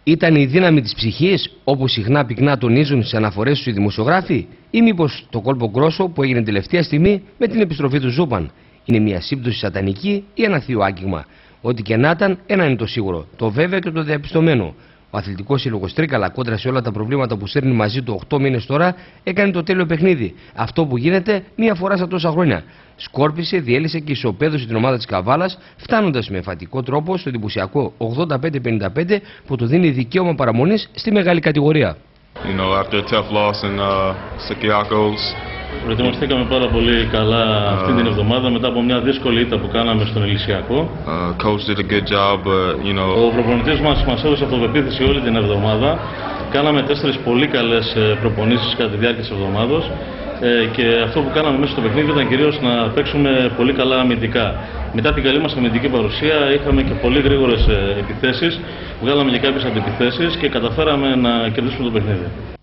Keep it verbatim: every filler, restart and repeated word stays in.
Ήταν η δύναμη της ψυχής, όπως συχνά πυκνά τονίζουν στις αναφορές τους οι δημοσιογράφοι, ή μήπως το κόλπο γκρόσο που έγινε τελευταία στιγμή με την επιστροφή του Ζούπαν? Είναι μια σύμπτωση σατανική ή ένα θείο άγγιγμα? Ό,τι και να ήταν, ένα είναι το σίγουρο, το βέβαιο και το διαπιστωμένο. Ο Αθλητικός Σύλλογος Τρίκαλα, κόντρα σε όλα τα προβλήματα που σέρνει μαζί του οκτώ μήνες τώρα, έκανε το τέλειο παιχνίδι. Αυτό που γίνεται μία φορά στα τόσα χρόνια. Σκόρπισε, διέλυσε και ισοπαίδωσε την ομάδα της Καβάλας, φτάνοντας με εμφατικό τρόπο στο εντυπωσιακό ογδόντα πέντε πενήντα πέντε που του δίνει δικαίωμα παραμονής στη μεγάλη κατηγορία. You know, after a tough loss in uh, Sakiakos. Προετοιμαστήκαμε πάρα πολύ καλά αυτή την εβδομάδα μετά από μια δύσκολη ήττα που κάναμε στον Ελυσιακό. Uh, coach did a good job, but, you know... Ο προπονητής μας μας έδωσε αυτοπεποίθηση όλη την εβδομάδα. Κάναμε τέσσερις πολύ καλές προπονήσεις κατά τη διάρκεια της εβδομάδος και αυτό που κάναμε μέσα στο παιχνίδι ήταν κυρίως να παίξουμε πολύ καλά αμυντικά. Μετά την καλή μας αμυντική παρουσία είχαμε και πολύ γρήγορες επιθέσεις, βγάλαμε και κάποιες αντιπιθέσεις και καταφέραμε να κερδίσουμε το παιχνίδι.